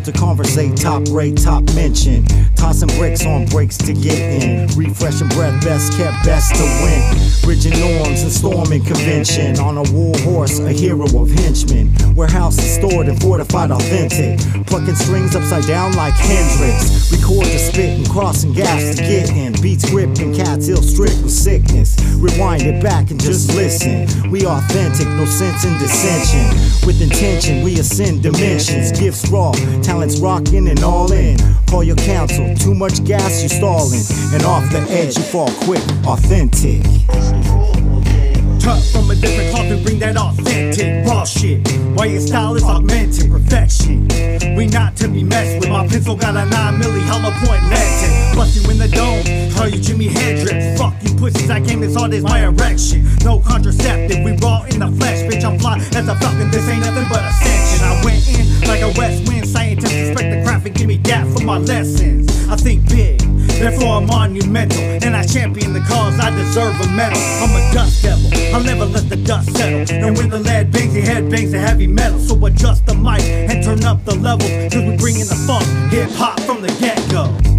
to conversate, top grade, top mention. Tossing bricks on breaks to get in. Refreshing breath, best kept, best to win. Bridging norms and storming convention. On a war horse, a hero of henchmen. Warehouses stored and fortified authentic. Plucking strings upside down like Hendrix. Record to spit and crossing gaps to get in. Beats gripped and cats ill stripped with sickness. Rewind it back and just listen. We authentic, no sense in dissension. With intention, we ascend dimensions. Gifts raw, talents rocking and all in. Call your counsel, too much gas, you stalling. And off the edge, you fall quick, authentic. Cut from a different cloth and bring that authentic raw shit. While your style is augmented perfection. We not to be messed with. My pencil got a 9 milli hollow point lentic. Bust you in the dome, call you Jimi Hendrix. Fuck you pussies, I came as hard as my erection. No contraceptive, we raw in the flesh. Bitch, I'm fly as a falcon, this ain't nothing but ascension. I went in like a west wind scientist. Respect the craft and give me that for my lessons. I think big, therefore I'm monumental. And I champion the cause, I deserve a medal. I'm a dust devil, I'll never let the dust settle. And when the lead bangs, your head bangs the heavy metal. So adjust the mic and turn up the level, cause we bring in the funk, hip hop from the get-go.